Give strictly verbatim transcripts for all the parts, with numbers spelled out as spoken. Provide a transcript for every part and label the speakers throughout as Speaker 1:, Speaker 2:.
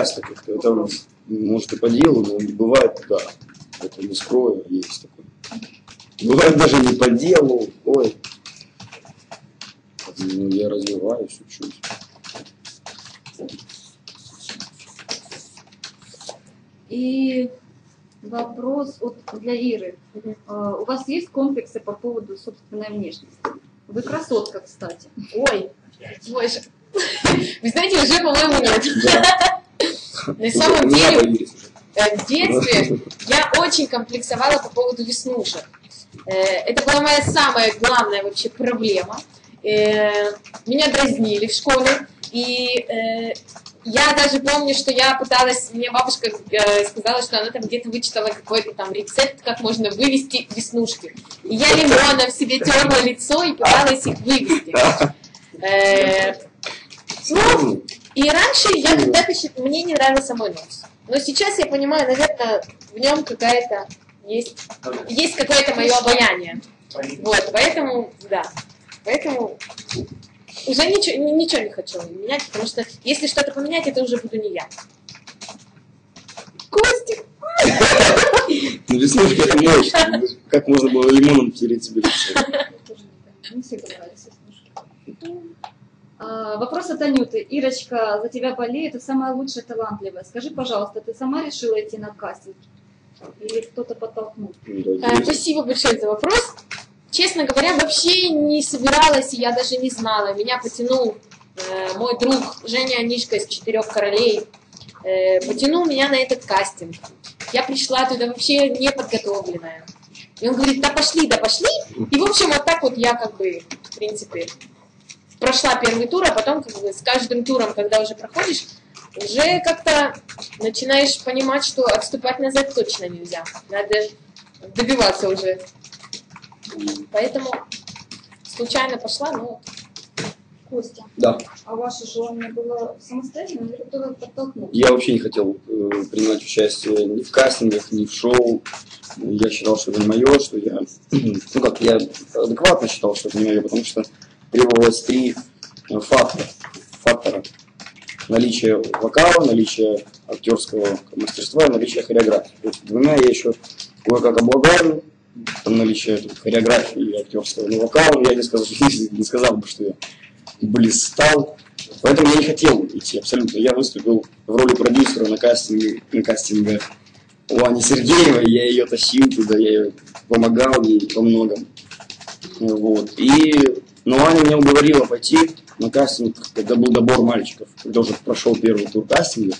Speaker 1: часто как-то. Это, может, и по делу, но не бывает, да. Это не скрою, есть такое. Бывает даже не по делу. Ой. Ну, я развиваюсь, учусь.
Speaker 2: И вопрос вот для Иры.
Speaker 3: Угу.
Speaker 2: Uh, у вас есть комплексы по поводу собственной внешности? Вы красотка, кстати.
Speaker 3: Ой, боже. Вы знаете, уже, по-моему, нет. На самом деле, в детстве я очень комплексовала по поводу веснушек. Это была моя самая главная вообще проблема. Меня дразнили в школе. И я даже помню, что я пыталась, мне бабушка сказала, что она там где-то вычитала какой-то там рецепт, как можно вывести веснушки. И я лимоном себе терла лицо и пыталась их вывести. Ну, и раньше я когда-то мне не нравился мой нос. Но сейчас я понимаю, наверное, в нем какая-то есть, есть какое-то мое обаяние. Вот, поэтому, да, поэтому уже ничего, ничего не хочу менять, потому что если что-то поменять, это уже буду не я. Костик!
Speaker 1: Ну, веснушки это мощно. Как можно было лимоном тереть себе лицо?
Speaker 2: Не все понравились веснушки. А, вопрос от Анюты. Ирочка, за тебя болеет, ты самая лучшая, талантливая. Скажи, пожалуйста, ты сама решила идти на кастинг? Или кто-то подтолкнул?
Speaker 3: А, спасибо большое за вопрос. Честно говоря, вообще не собиралась, и я даже не знала. Меня потянул э, мой друг Женя Анишка из «Четырех королей». Э, потянул меня на этот кастинг. Я пришла туда вообще неподготовленная. И он говорит, да пошли, да пошли. И, в общем, вот так вот я как бы, в принципе, прошла первый тур, а потом как бы с каждым туром, когда уже проходишь, уже как-то начинаешь понимать, что отступать назад точно нельзя. Надо добиваться уже. Поэтому случайно пошла, но...
Speaker 2: Костя,
Speaker 1: Да.
Speaker 2: а ваше желание было самостоятельно или кто-то подтолкнул?
Speaker 1: Я вообще не хотел э, принимать участие ни в кастингах, ни в шоу. Я считал, что это не мое, что я... Ну как, я адекватно считал, что это не мое, потому что требовалось три фактора. фактора. Наличие вокала, наличие актерского мастерства и наличие хореографии. То есть двумя я еще кое-как обладаю. Там наличие хореографии и актерского, но вокала я не сказал, не сказал бы, что я блистал. Поэтому я не хотел идти абсолютно. Я выступил в роли продюсера на кастинге, на кастингах у Ани Сергеевой. Я ее тащил туда, я ее помогал ей во многом. Вот. И, но Аня меня уговорила пойти на кастинг, когда был добор мальчиков, когда уже прошел первый тур кастинга.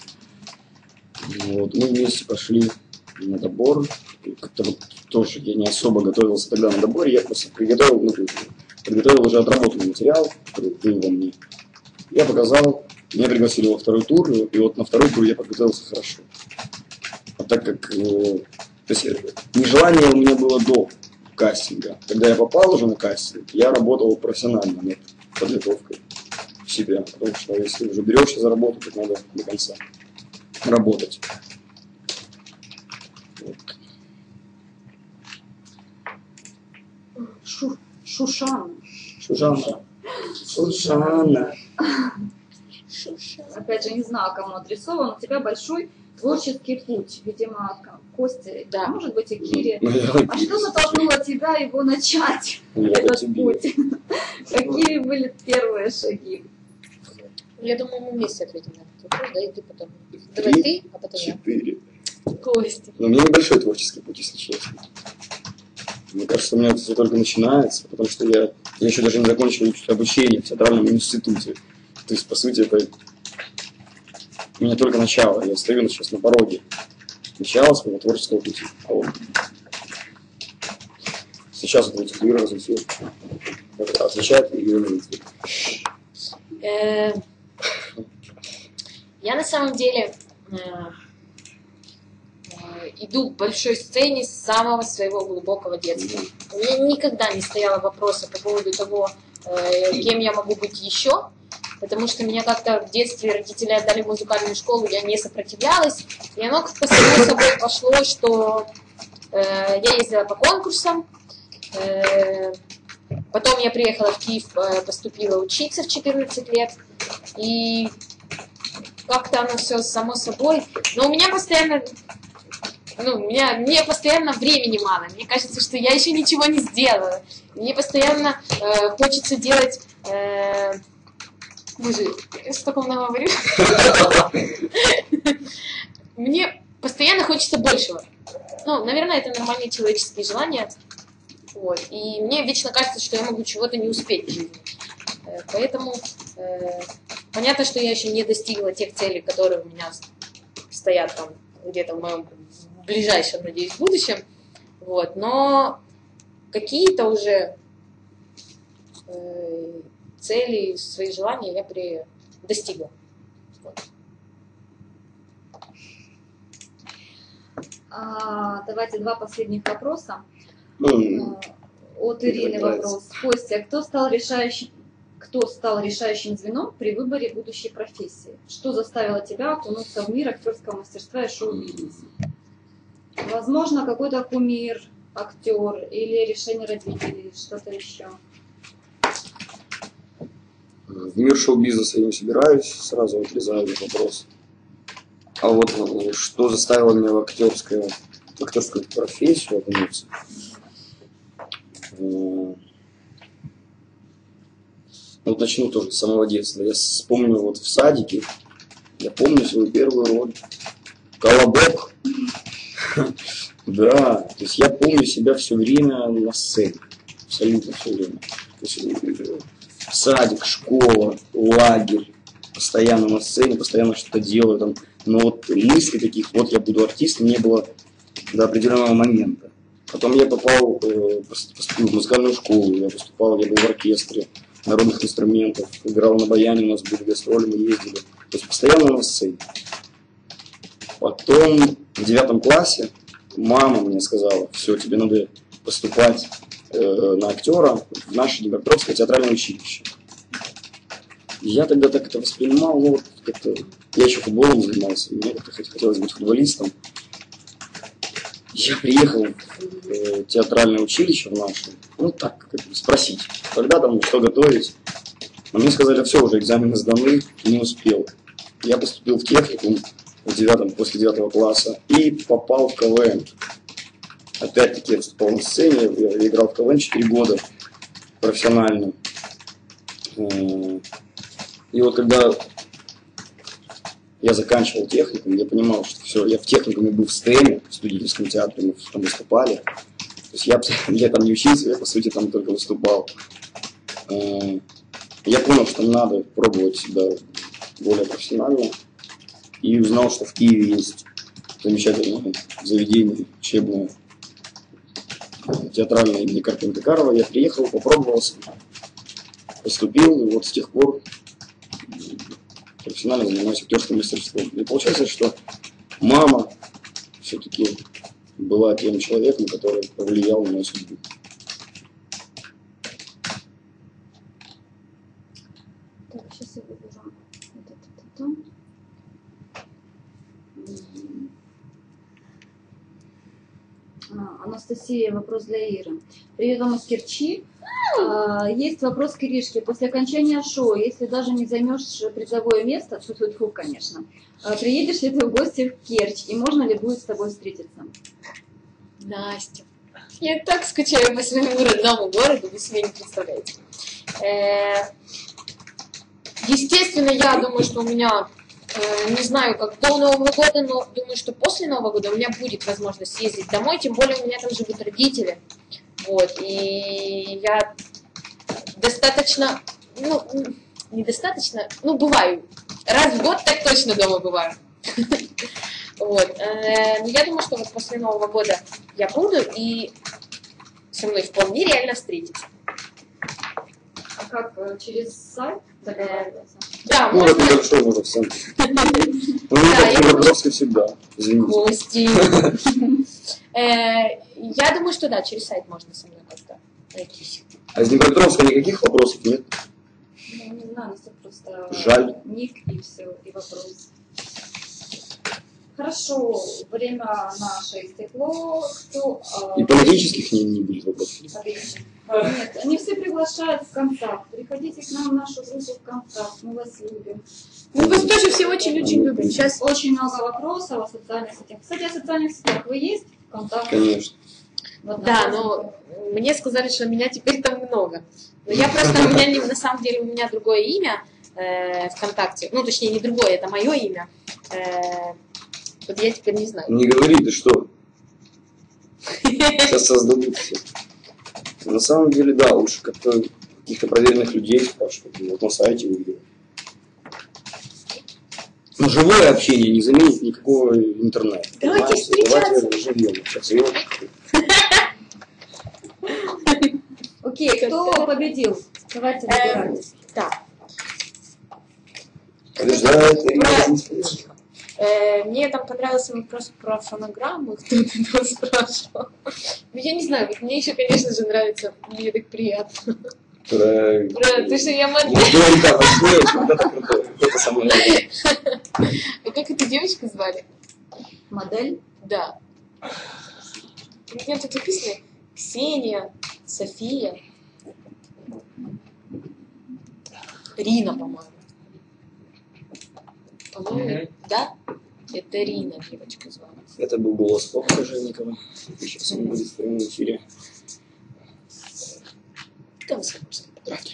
Speaker 1: Вот. Мы вместе пошли на добор. Как-то вот тоже я не особо готовился тогда на доборе, я просто приготовил, ну, приготовил уже отработанный материал, который был во мне. Я показал, меня пригласили во второй тур, и вот на второй тур я подготовился хорошо. А так как э, то есть, нежелание у меня было до кастинга, когда я попал уже на кастинг, я работал профессионально над подготовкой себя, потому что если уже берешься за работу, то надо до конца работать. Вот.
Speaker 2: Шу, Шушана.
Speaker 1: Шушана. Шушана.
Speaker 2: Опять же, не знаю, кому адресован. У тебя большой творческий путь. Видимо, от Кости,
Speaker 3: да.
Speaker 2: Может быть, и Кире.
Speaker 1: Ну,
Speaker 2: а что затолкнуло тебя его начать,
Speaker 1: я
Speaker 2: этот
Speaker 1: тебе.
Speaker 2: путь? Какие были первые шаги?
Speaker 3: Я думаю, мы вместе ответим на этот вопрос, да, и ты потом. Давай ты, а потом я.
Speaker 1: Четыре.
Speaker 3: Костя.
Speaker 1: Но у меня небольшой творческий путь, если честно. Мне кажется, у меня это все только начинается, потому что я, я еще даже не закончил обучение в театральном институте. То есть, по сути, это у меня только начало. Я стою сейчас на пороге начала своего творческого пути. А вот сейчас вот эти Юра разлетел. Отвечает Юра разлетел.
Speaker 3: Я на самом деле иду к большой сцене с самого своего глубокого детства. У меня никогда не стояло вопроса по поводу того, кем я могу быть еще, потому что меня как-то в детстве родители отдали в музыкальную школу, я не сопротивлялась, и оно как-то само собой пошло, что э, я ездила по конкурсам, э, потом я приехала в Киев, поступила учиться в четырнадцать лет, и как-то оно все само собой. Но у меня постоянно, ну, у меня, мне постоянно времени мало. Мне кажется, что я еще ничего не сделала. Мне постоянно э, хочется делать... Э, Боже, я столько много говорю. Мне постоянно хочется большего. Ну, наверное, это нормальные человеческие желания. Вот. И мне вечно кажется, что я могу чего-то не успеть в жизни. Поэтому э, понятно, что я еще не достигла тех целей, которые у меня стоят там где-то в моем ближайшем, надеюсь, будущем. Вот. Но какие-то уже э, цели, свои желания я при... достигла. Вот.
Speaker 2: А, давайте два последних вопроса.
Speaker 1: Ну,
Speaker 2: От Ирины вопрос. Костя, кто стал решающим, кто стал решающим звеном при выборе будущей профессии? Что заставило тебя окунуться в мир актерского мастерства и шоу-бизнеса? Возможно, какой-то кумир, актер или решение родителей, что-то еще.
Speaker 1: в мир шоу-бизнеса я не собираюсь, сразу отрезаю этот вопрос. А вот что заставило меня в актерскую, в актерскую профессию окунуться? Вот начну тоже с самого детства. Я вспомнил вот в садике, я помню свою первую роль. Колобок. Да, то есть я помню себя все время на сцене. Абсолютно все время. То есть, садик, школа, лагерь. Постоянно на сцене, постоянно что-то делаю там. Но вот мыслей таких, вот я буду артистом, не было до определенного момента. Потом я попал, поступил в музыкальную школу, я выступал, я был в оркестре народных инструментов, играл на баяне, у нас были гастроли, мы ездили. То есть постоянно на сцене. Потом в девятом классе мама мне сказала, все, тебе надо поступать э, на актера в наше Днепропетровское театральное училище. И я тогда так это воспринимал, ну вот как-то, я еще футболом занимался, мне как-то хотелось быть футболистом. Я приехал в э, театральное училище в наше, ну так, как бы спросить, когда там, что готовить. Но мне сказали, все, уже экзамены сданы, не успел. Я поступил в техникум в девятом, после девятого класса и попал в КВН. Опять-таки я выступал на сцене, я играл в КВН четыре года профессионально. И вот когда я заканчивал техникум, я понимал, что все, я в техникуме был в СТЭМе, в студенческом театре, мы там выступали. То есть я, я там не учился, я по сути там только выступал. Я понял, что надо пробовать себя более профессионально. И узнал, что в Киеве есть замечательное заведение учебное, театральное имени Карпенко-Карова. Я приехал, попробовался, поступил, и вот с тех пор профессионально занимаюсь актерским мастерством. И получается, что мама все-таки была тем человеком, который повлиял на мою судьбу.
Speaker 2: Так, сейчас я выберу вот это. А, Анастасия, вопрос для Иры. Привет вам из Керчи. А, есть вопрос к Иришке. После окончания шоу, если даже не займешь призовое место, тьфу-тьфу-тьфу, конечно, а, приедешь ли ты в гости в Керчь и можно ли будет с тобой встретиться?
Speaker 3: Настя, я так скучаю по своему родному городу, вы себе не представляете. Естественно, я думаю, что у меня, не знаю, как до Нового года, но думаю, что после Нового года у меня будет возможность съездить домой, тем более у меня там живут родители. Вот, и я достаточно, ну, недостаточно, ну, бываю. Раз в год так точно дома бываю. Вот. Но я думаю, что вот после Нового года я буду, и со мной вполне реально встретиться.
Speaker 2: А как, через сайт договариваться?
Speaker 3: Да,
Speaker 1: Ну,
Speaker 3: можно.
Speaker 1: это большой уже в центре. Ну, так в Днепропетровске всегда, извините.
Speaker 3: Кости. Я думаю, что да, через сайт можно со мной как-то найтись.
Speaker 1: А из Днепропетровска никаких вопросов нет?
Speaker 2: Ну, не знаю, это просто
Speaker 1: Жаль.
Speaker 2: ник и все, и вопрос. Хорошо, время наше истекло. Кто, а,
Speaker 1: И политических не, не будет вопросов.
Speaker 2: Отлично. Нет, они все приглашают в контакт. Приходите к нам в нашу группу ВКонтакт, мы вас любим.
Speaker 3: Мы вас тоже все очень-очень любим. Сейчас
Speaker 2: Очень много вопросов о социальных сетях. Кстати, о социальных сетях вы есть? ВКонтакте?
Speaker 1: Конечно.
Speaker 3: Да, но мне сказали, что меня теперь там много. Но я просто, у меня не, на самом деле, у меня другое имя э, ВКонтакте. Ну, точнее, не другое, это мое имя. Э, вот я теперь не знаю.
Speaker 1: Не говори, ты что? Сейчас создадут все. На самом деле, да, лучше как-то каких-то проверенных людей спрашивать. Вот на сайте увидел. Но живое общение не заменит никакого интернета.
Speaker 3: Давайте встречаться.
Speaker 1: Давайте живем. Сейчас я
Speaker 2: Окей, кто победил? Давайте выбирать.
Speaker 3: Так.
Speaker 1: побеждает.
Speaker 3: Э, мне там понравился вопрос про фонограмму, кто-то там спрашивал. Ну, я не знаю, мне еще, конечно же, нравится, мне так приятно.
Speaker 1: Про...
Speaker 3: Про то, что я модель.
Speaker 1: Ну, да, вот это круто. Это самое главное.
Speaker 3: А как эту девочку звали?
Speaker 2: Модель?
Speaker 3: Да. У меня тут написано Ксения, София, Рина, по-моему. По-моему, да? Это Рина девочка звала.
Speaker 1: Это был голос Павла Женникова. Сейчас он будет в прямом эфире.
Speaker 3: Там собственно.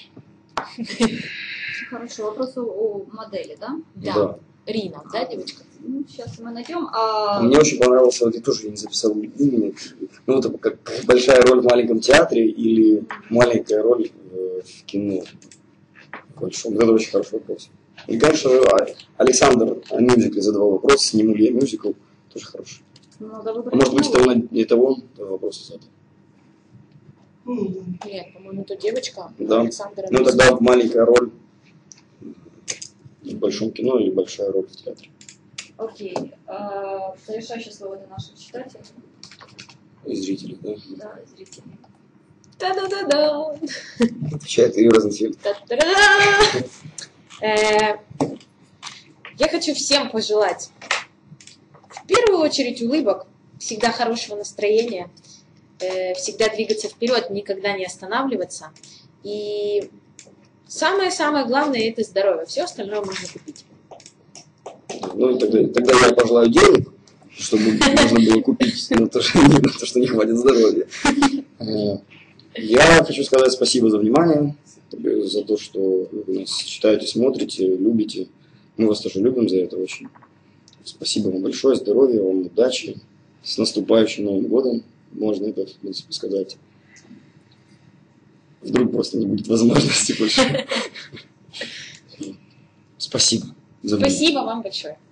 Speaker 2: Хорошо, вопрос о модели, да?
Speaker 3: Да.
Speaker 1: Да.
Speaker 3: Рина, да, девочка?
Speaker 2: Ну, сейчас мы найдем. А...
Speaker 1: Мне очень понравился, вот я тоже не записал имени, ну вот как большая роль в маленьком театре или маленькая роль э, в кино. Большом. Вот это очень хороший вопрос. И, конечно, Александр о мюзикле задавал вопрос, сниму ли я мюзикл, тоже хороший.
Speaker 2: Ну, да,
Speaker 1: А может быть, это он, это он вопрос задал.
Speaker 3: Нет, по-моему, это девочка.
Speaker 1: Да.
Speaker 3: Александра.
Speaker 1: Ну тогда маленькая роль в большом кино или большая роль в театре.
Speaker 2: Окей. А, завершающее слово для наших читателей.
Speaker 1: И зрителей, да?
Speaker 2: Да, зрителей.
Speaker 3: Та-да-да-да.
Speaker 1: Отвечает Юрий Розенфельд.
Speaker 3: Та-да-да. Э, Я хочу всем пожелать в первую очередь улыбок, всегда хорошего настроения, э, всегда двигаться вперед, никогда не останавливаться. И самое-самое главное – это здоровье. Все остальное можно купить.
Speaker 1: Ну, тогда, тогда я пожелаю денег, чтобы можно было купить на то, что, на то, что не хватит здоровья. Я хочу сказать спасибо за внимание, за то, что вы нас читаете, смотрите, любите. Мы вас тоже любим за это очень. Спасибо вам большое, здоровья вам, удачи. С наступающим Новым годом, можно это, в принципе, сказать. Вдруг просто не будет возможности больше. Спасибо за внимание.
Speaker 3: Спасибо вам большое.